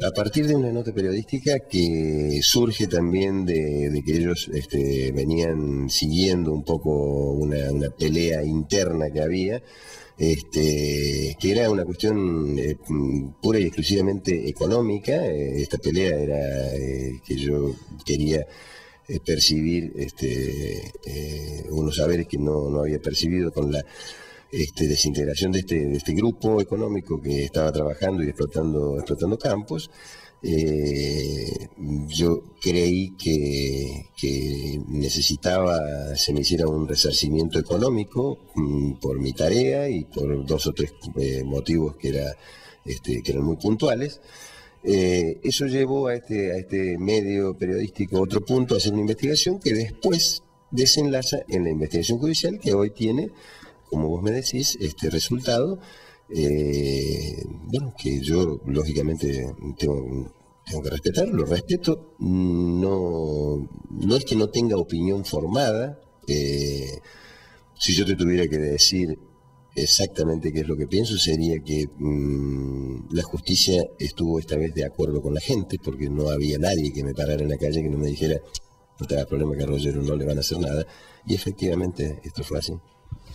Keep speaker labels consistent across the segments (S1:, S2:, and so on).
S1: a partir de una nota periodística que surge también de que ellos venían siguiendo un poco una pelea interna que había, que era una cuestión pura y exclusivamente económica. Esta pelea era que yo quería percibir unos saberes que no había percibido con la desintegración de este grupo económico que estaba trabajando y explotando campos. Yo creí que necesitaba se me hiciera un resarcimiento económico por mi tarea y por dos o tres motivos que eran muy puntuales. Eso llevó a este medio periodístico otro punto, a hacer una investigación que después desenlaza en la investigación judicial que hoy tiene, como vos me decís, este resultado, bueno, que yo lógicamente tengo que respetar, lo respeto, no es que no tenga opinión formada. Si yo te tuviera que decir exactamente qué es lo que pienso, sería que la justicia estuvo esta vez de acuerdo con la gente, porque no había nadie que me parara en la calle que no me dijera, no te hagas problema que a Rogero no le van a hacer nada, y efectivamente esto fue así.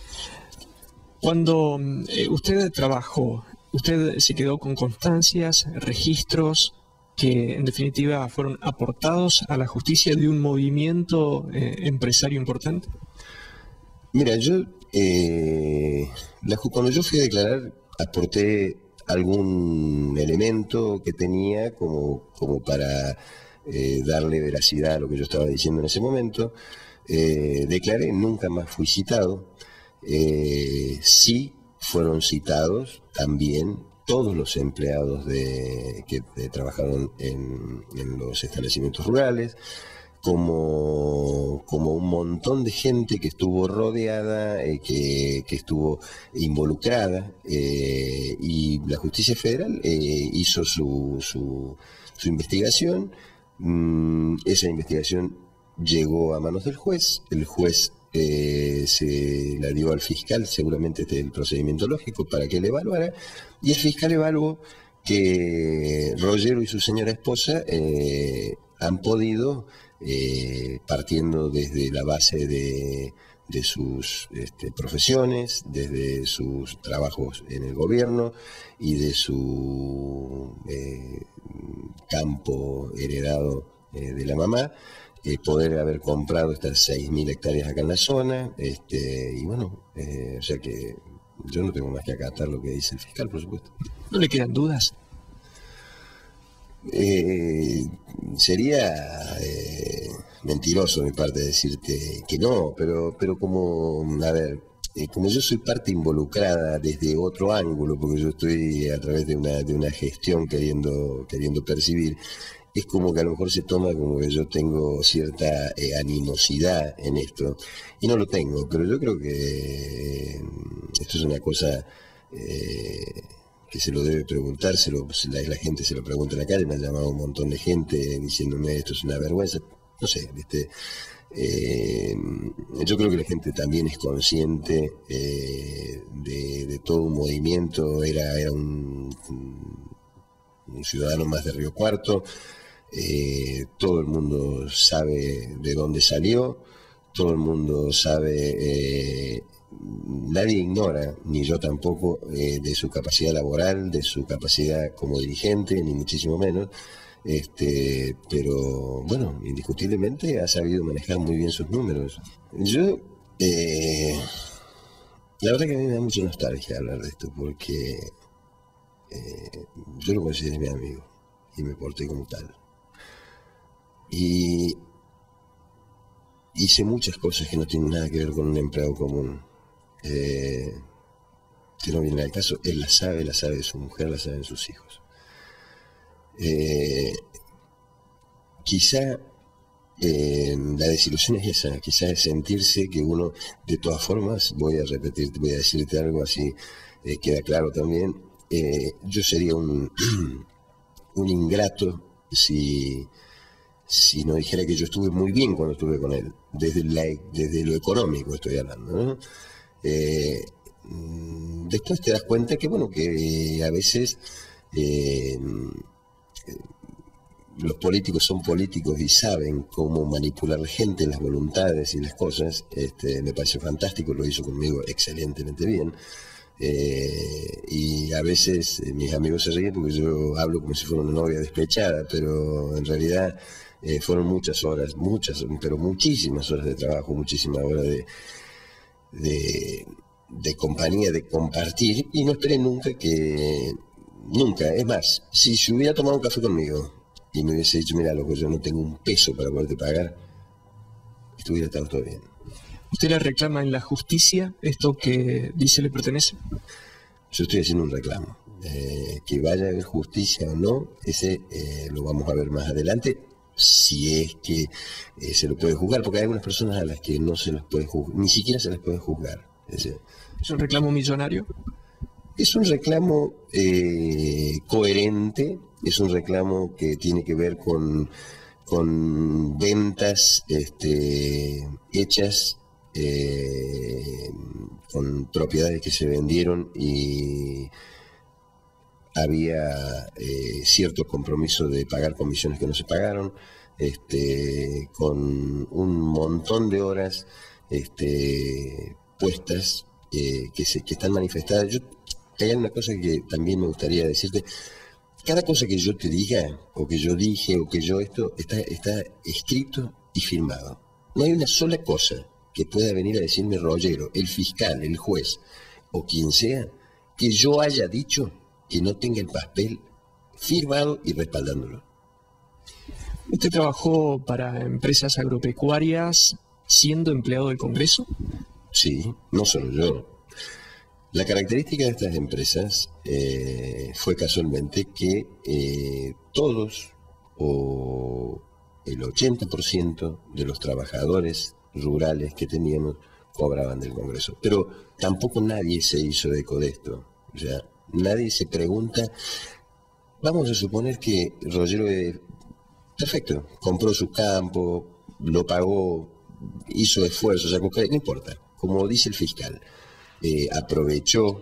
S2: Cuando usted trabajó, usted se quedó con constancias, registros que en definitiva fueron aportados a la justicia de un movimiento empresario importante.
S1: Mira, yo cuando yo fui a declarar aporté algún elemento que tenía como para darle veracidad a lo que yo estaba diciendo en ese momento. Declaré, nunca más fui citado. Sí fueron citados también todos los empleados que trabajaron en los establecimientos rurales, como un montón de gente que estuvo rodeada, que estuvo involucrada, y la justicia federal hizo su investigación. Esa investigación llegó a manos del juez. El juez se la dio al fiscal, seguramente este es el procedimiento lógico, para que le evaluara, y el fiscal evaluó que Rogero y su señora esposa han podido, partiendo desde la base de sus profesiones, desde sus trabajos en el gobierno y de su campo heredado de la mamá, poder haber comprado estas 6.000 hectáreas acá en la zona, y bueno, o sea que yo no tengo más que acatar lo que dice el fiscal, por supuesto.
S2: ¿No le quedan dudas?
S1: Sería mentiroso de mi parte decirte que no, pero como, a ver, como yo soy parte involucrada desde otro ángulo, porque yo estoy a través de una gestión queriendo percibir, es como que a lo mejor se toma como que yo tengo cierta animosidad en esto, y no lo tengo, pero yo creo que esto es una cosa que se lo debe preguntar, la gente se lo pregunta en la calle, me ha llamado un montón de gente diciéndome esto es una vergüenza, no sé, yo creo que la gente también es consciente de todo un movimiento, era un ciudadano más de Río Cuarto. Todo el mundo sabe de dónde salió, todo el mundo sabe, nadie ignora, ni yo tampoco, de su capacidad laboral, de su capacidad como dirigente, ni muchísimo menos, pero bueno, indiscutiblemente ha sabido manejar muy bien sus números. Yo, la verdad que a mí me da mucha nostalgia hablar de esto, porque yo lo consideré mi amigo y me porté como tal. Y hice muchas cosas que no tienen nada que ver con un empleado común, que no viene al caso. Él la sabe de su mujer, la saben sus hijos. Quizá la desilusión es esa, quizá es sentirse que uno, de todas formas, voy a decirte algo así, queda claro también, yo sería un ingrato si no dijera que yo estuve muy bien cuando estuve con él, desde lo económico estoy hablando, ¿no? Después te das cuenta que, bueno, que a veces los políticos son políticos y saben cómo manipular a la gente, las voluntades y las cosas. Me pareció fantástico, lo hizo conmigo excelentemente bien. Y a veces mis amigos se ríen porque yo hablo como si fuera una novia despechada, pero en realidad fueron muchas horas, pero muchísimas horas de trabajo, muchísimas horas de compañía, de compartir, y no esperé nunca, es más, si se hubiera tomado un café conmigo y me hubiese dicho, mira, loco, yo no tengo un peso para poderte pagar, estuviera todo bien.
S2: ¿Usted le reclama en la justicia esto que dice le pertenece?
S1: Yo estoy haciendo un reclamo. Que vaya a haber justicia o no, ese lo vamos a ver más adelante, si es que se lo puede juzgar, porque hay algunas personas a las que no se las puede juzgar, ni siquiera se las puede juzgar.
S2: ¿Es un reclamo millonario?
S1: Es un reclamo coherente, es un reclamo que tiene que ver con ventas hechas, con propiedades que se vendieron y había cierto compromiso de pagar comisiones que no se pagaron, con un montón de horas puestas que están manifestadas. Hay una cosa que también me gustaría decirte. Cada cosa que yo te diga, o que yo dije, o que yo está escrito y firmado. No hay una sola cosa que pueda venir a decirme Rollero, el fiscal, el juez, o quien sea, que yo haya dicho que no tenga el papel firmado y respaldándolo.
S2: ¿Usted trabajó para empresas agropecuarias siendo empleado del Congreso?
S1: Sí, no solo yo. La característica de estas empresas fue casualmente que todos o el 80% de los trabajadores rurales que teníamos cobraban del Congreso. Pero tampoco nadie se hizo eco de esto. O sea, nadie se pregunta, vamos a suponer que Rollero perfecto, compró su campo, lo pagó, hizo esfuerzos, no importa, como dice el fiscal. Aprovechó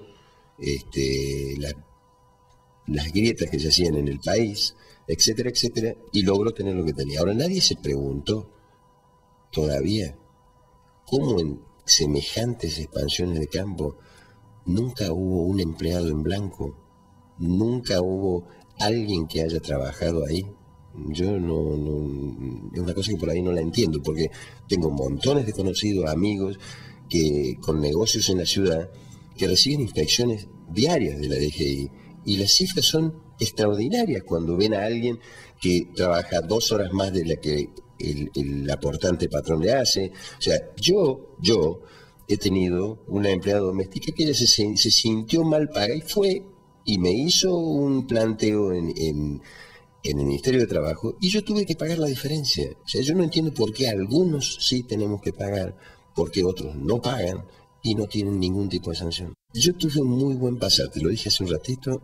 S1: las grietas que se hacían en el país, etcétera, etcétera, y logró tener lo que tenía. Ahora nadie se preguntó todavía cómo en semejantes expansiones de campo nunca hubo un empleado en blanco, nunca hubo alguien que haya trabajado ahí. Yo no es una cosa que por ahí no la entiendo, porque tengo montones de conocidos, amigos, que con negocios en la ciudad, que reciben inspecciones diarias de la DGI, y las cifras son extraordinarias cuando ven a alguien que trabaja 2 horas más de la que el aportante patrón le hace. O sea, yo he tenido una empleada doméstica que ella se sintió mal paga y fue y me hizo un planteo en el Ministerio de Trabajo, y yo tuve que pagar la diferencia. O sea, yo no entiendo por qué algunos sí tenemos que pagar, porque otros no pagan y no tienen ningún tipo de sanción. Yo tuve un muy buen pasar, te lo dije hace un ratito,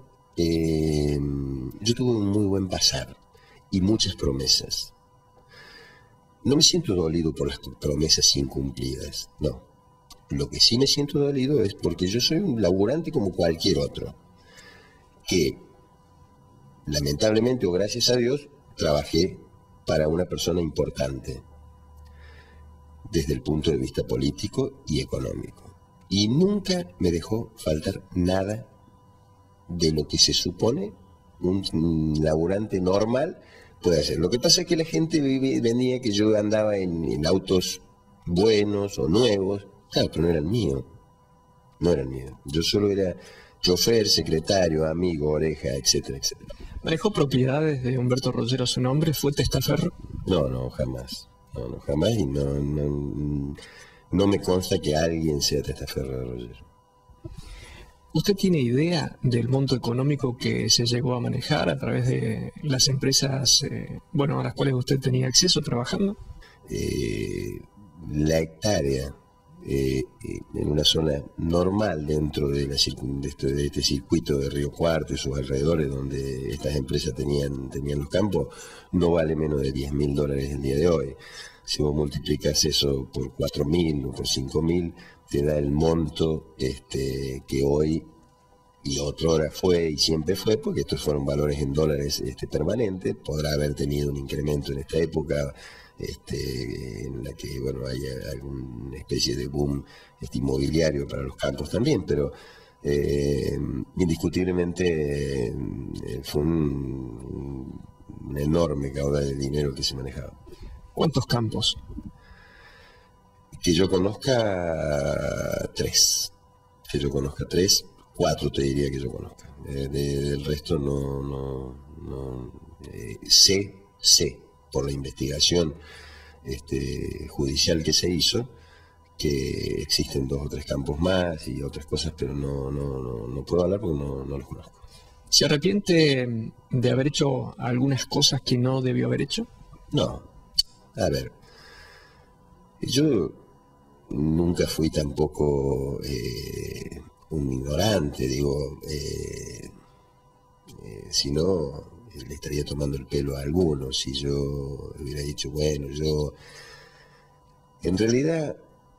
S1: yo tuve un muy buen pasar y muchas promesas. No me siento dolido por las promesas incumplidas, no. Lo que sí me siento dolido es porque yo soy un laburante como cualquier otro, que lamentablemente o gracias a Dios trabajé para una persona importante desde el punto de vista político y económico. Y nunca me dejó faltar nada de lo que se supone un laburante normal puede hacer. Lo que pasa es que la gente venía que yo andaba en autos buenos o nuevos, claro, pero no eran míos. No eran míos. Yo solo era chofer, secretario, amigo, oreja, etcétera, etcétera.
S2: ¿Manejó propiedades de Humberto Rollero a su nombre? ¿Fue testaferro?
S1: No, jamás. No, jamás, y no me consta que alguien sea testaferro de Rollero.
S2: ¿Usted tiene idea del monto económico que se llegó a manejar a través de las empresas a las cuales usted tenía acceso trabajando?
S1: La hectárea en una zona normal dentro de este circuito de Río Cuarto y sus alrededores, donde estas empresas tenían los campos, no vale menos de $10.000 el día de hoy. Si vos multiplicas eso por 4.000 o por 5.000, te da el monto que hoy y otrora fue y siempre fue, porque estos fueron valores en dólares permanentes. Podrá haber tenido un incremento en esta época, en la que bueno, hay alguna especie de boom inmobiliario para los campos también, pero indiscutiblemente fue un enorme caudal de dinero que se manejaba.
S2: ¿Cuántos campos?
S1: Que yo conozca 3. Que yo conozca 3, 4 te diría que yo conozca. Del resto no sé por la investigación judicial que se hizo, que existen 2 o 3 campos más y otras cosas, pero no puedo hablar porque no los conozco.
S2: ¿Se arrepiente de haber hecho algunas cosas que no debió haber hecho?
S1: No. A ver, yo nunca fui tampoco un ignorante, digo, si no le estaría tomando el pelo a algunos si yo hubiera dicho, bueno, yo en realidad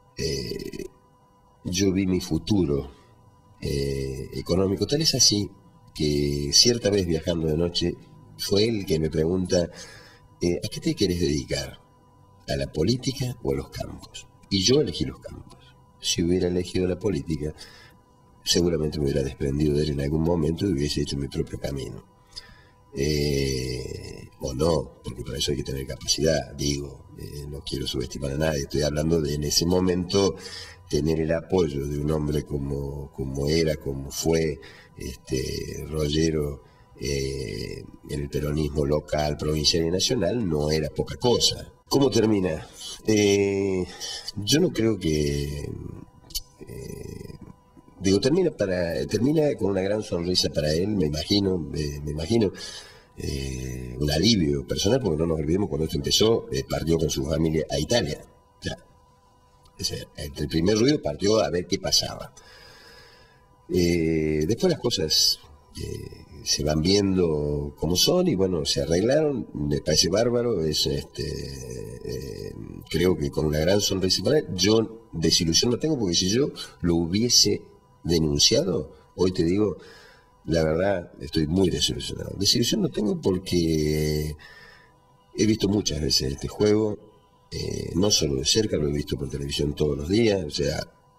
S1: yo vi mi futuro económico. Tal es así que cierta vez viajando de noche fue él que me pregunta, ¿a qué te querés dedicar? ¿A la política o a los campos? Y yo elegí los campos. Si hubiera elegido la política, seguramente me hubiera desprendido de él en algún momento y hubiese hecho mi propio camino. O no, porque para eso hay que tener capacidad, digo, no quiero subestimar a nadie, estoy hablando de en ese momento tener el apoyo de un hombre como fue Rollero en el peronismo local, provincial y nacional, no era poca cosa. ¿Cómo termina? Yo no creo que... termina con una gran sonrisa para él, me imagino, un alivio personal, porque no nos olvidemos, cuando esto empezó, partió con su familia a Italia. O sea, entre el primer ruido partió a ver qué pasaba. Después las cosas se van viendo como son y bueno, se arreglaron, me parece bárbaro, creo que con una gran sonrisa para él. Yo desilusión no tengo, porque si yo lo hubiese denunciado, hoy te digo, la verdad, estoy muy desilusionado. Desilusión no tengo porque he visto muchas veces este juego, no solo de cerca, lo he visto por televisión todos los días, o sea,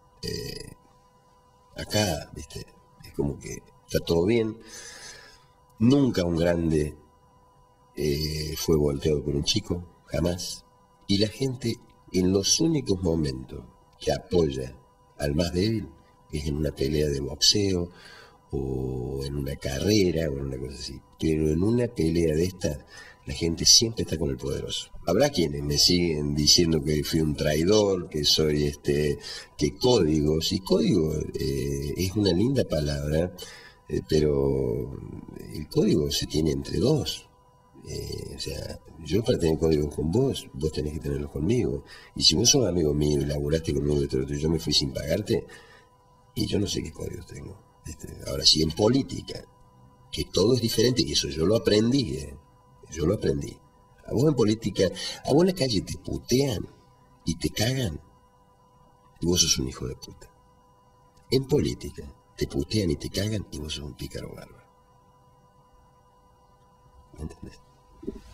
S1: acá, viste, es como que está todo bien. Nunca un grande fue volteado por un chico, jamás. Y la gente, en los únicos momentos que apoya al más débil, es en una pelea de boxeo, o en una carrera, o en una cosa así. Pero en una pelea de esta, la gente siempre está con el poderoso. Habrá quienes me siguen diciendo que fui un traidor, que soy que códigos, y código es una linda palabra, pero el código se tiene entre dos. O sea, yo para tener códigos con vos, vos tenés que tenerlos conmigo. Y si vos sos amigo mío y laburaste conmigo de todo, yo me fui sin pagarte, y yo no sé qué códigos tengo. Ahora, si en política, que todo es diferente, y eso yo lo aprendí, yo lo aprendí. A vos en política, a vos en la calle te putean y te cagan, y vos sos un hijo de puta. En política, te putean y te cagan, y vos sos un pícaro bárbaro. ¿Me entendés?